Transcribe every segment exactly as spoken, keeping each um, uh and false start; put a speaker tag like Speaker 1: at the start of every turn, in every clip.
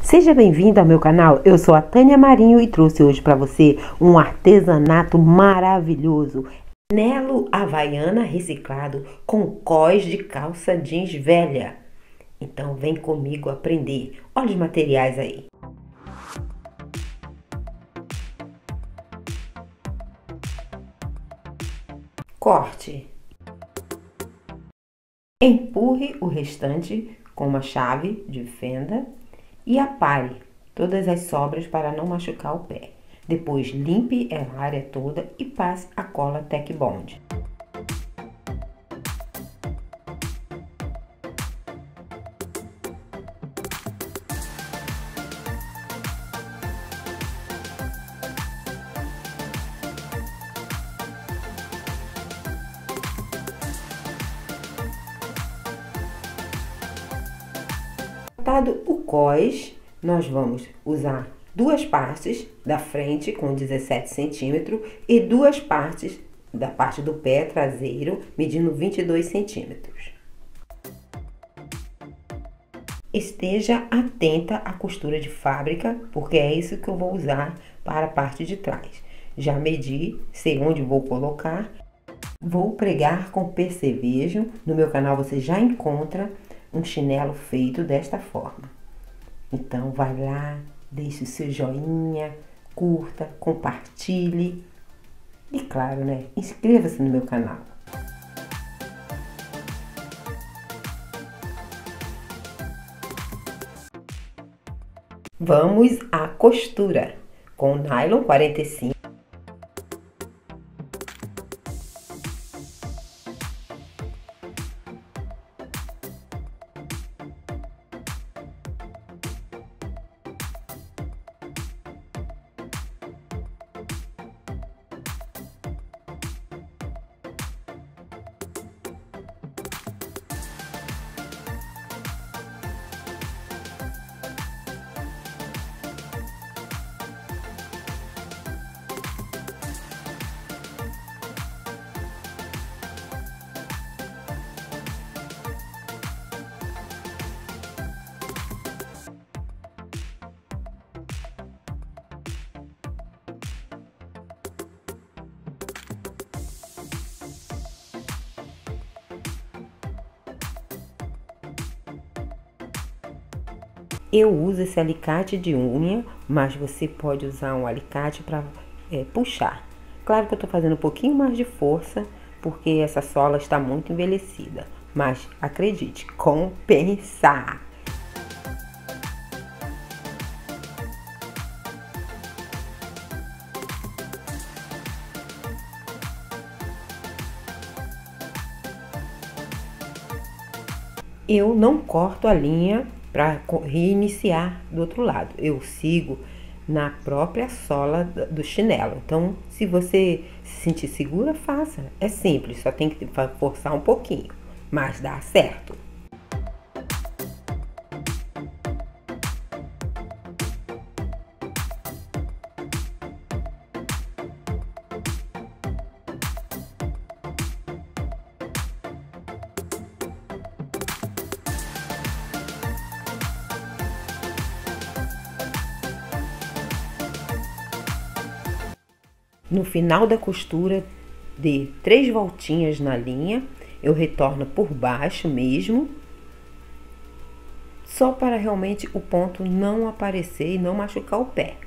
Speaker 1: Seja bem-vindo ao meu canal, eu sou a Tânia Marinho e trouxe hoje para você um artesanato maravilhoso. Chinelo havaiana reciclado com cós de calça jeans velha. Então vem comigo aprender. Olha os materiais aí. Corte. Empurre o restante com uma chave de fenda e apare todas as sobras para não machucar o pé. Depois limpe a área toda e passe a cola Tec Bond. Cortado o cós, nós vamos usar duas partes da frente com dezessete centímetros e duas partes da parte do pé traseiro medindo vinte e dois centímetros. Esteja atenta à costura de fábrica, porque é isso que eu vou usar para a parte de trás. Já medi, sei onde vou colocar. Vou pregar com percevejo. No meu canal você já encontra um chinelo feito desta forma. Então vai lá, deixe o seu joinha, curta, compartilhe e claro, né, inscreva-se no meu canal. Vamos à costura com nylon quarenta e cinco. Eu uso esse alicate de unha, mas você pode usar um alicate para é, puxar. Claro que eu estou fazendo um pouquinho mais de força, porque essa sola está muito envelhecida. Mas acredite, compensa! Eu não corto a linha para reiniciar do outro lado. Eu sigo na própria sola do chinelo. Então, se você se sentir segura, faça. É simples, só tem que forçar um pouquinho, mas dá certo. No final da costura, dê três voltinhas na linha, eu retorno por baixo mesmo, só para realmente o ponto não aparecer e não machucar o pé.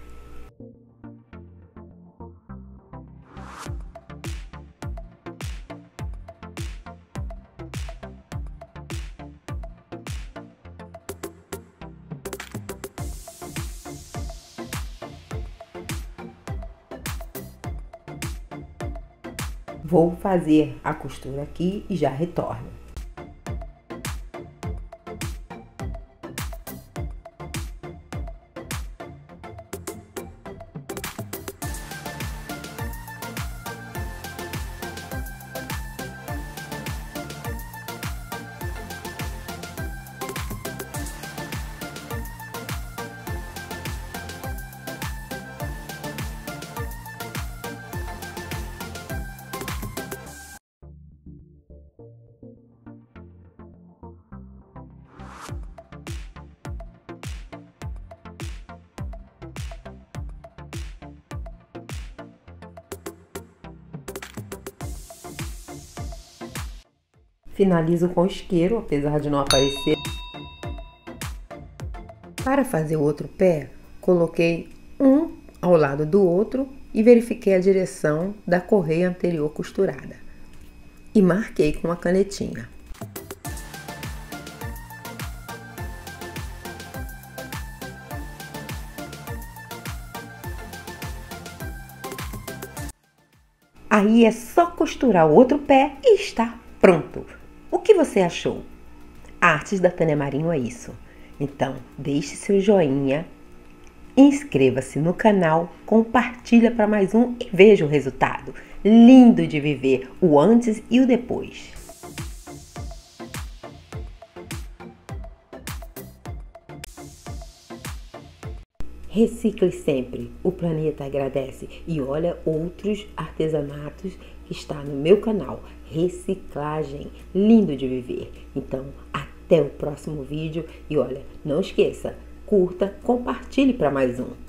Speaker 1: Vou fazer a costura aqui e já retorno. Finalizo com isqueiro, apesar de não aparecer. Para fazer o outro pé, coloquei um ao lado do outro e verifiquei a direção da correia anterior costurada. E marquei com a canetinha. Aí é só costurar o outro pé e está pronto! O que você achou? Artes da Tânia Marinho é isso. Então, deixe seu joinha, inscreva-se no canal, compartilha para mais um e veja o resultado. Lindo de viver o antes e o depois. Recicle sempre, o planeta agradece. E olha outros artesanatos que está no meu canal. Reciclagem, lindo de viver. Então, até o próximo vídeo. E olha, não esqueça, curta, compartilhe para mais um.